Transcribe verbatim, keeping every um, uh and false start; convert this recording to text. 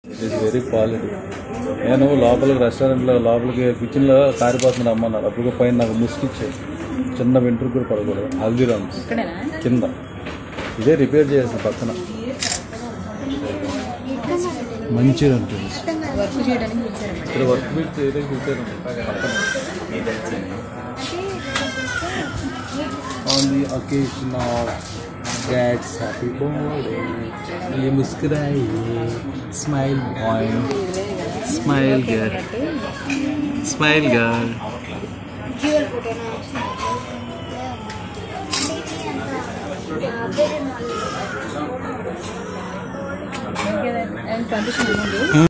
It is very quality. నేను లోపలికి రెస్టారెంట్లో లోపలికి కిచెన్లో కారిపోతుంది అమ్మన్నారు. అప్పుడు పైన నాకు ముసుకిచ్చాయి, చిన్న వెంట్రుకు కూడా పడకూడదు. హల్దీరామ్స్ కింద ఇదే రిపేర్ చేసిన పక్కన మంచిగా ఉంటుంది. ఇక్కడ వర్క్ బిట్ చేయడానికి కూర్చోండి పక్కన. On the occasion of Dad's happy birthday, ये मुस्कुराइए, smile boy, smile girl, smile girl. And condition